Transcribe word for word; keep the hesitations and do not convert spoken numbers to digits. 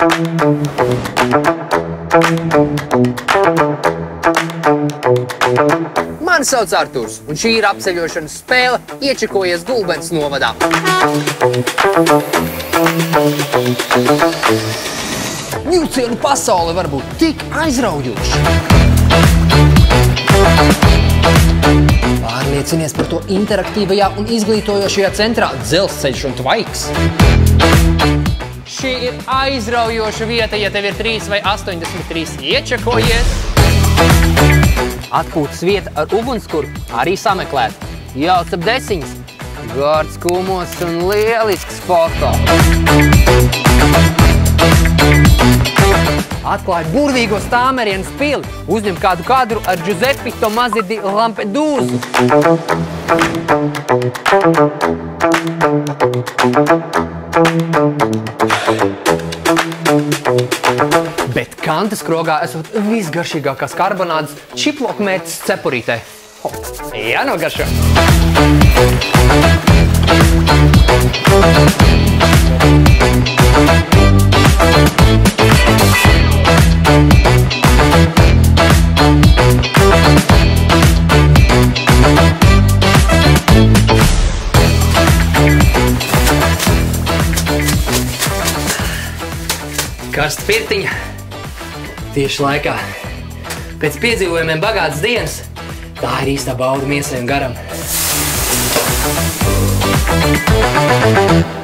Mani sauc Arturs, un šī ir apceļošanas spēle Iečakojies Gulbens novadā. Vilcienu pasaule var būt tik aizraujoša. Pārliecinies par to interaktīvajā un izglītojošajā centrā Dzelzceļš un Tvaiks. Šī ir aizraujoša vieta, ja tev ir trīs vai astoņdesmit trīs iečakojies. Atpūtas vieta ar ugunskura arī sameklēt. Jauc ap desiņas, gards kūmos un lielisks foto. Atklāj burvīgo Stāmerienas pili, uzņem kādu kadru ar Giuseppe Tomasi di Lampedūzu. Bet kantas krogā esot visgaršīgākās karbonādes čiplokmētas cepurītē. Ho, jānogaršo! Karsta pirtiņa tieši laikā. Pēc piedzīvojumiem bagātas dienas, tā ir īstā bauda miesai un garam.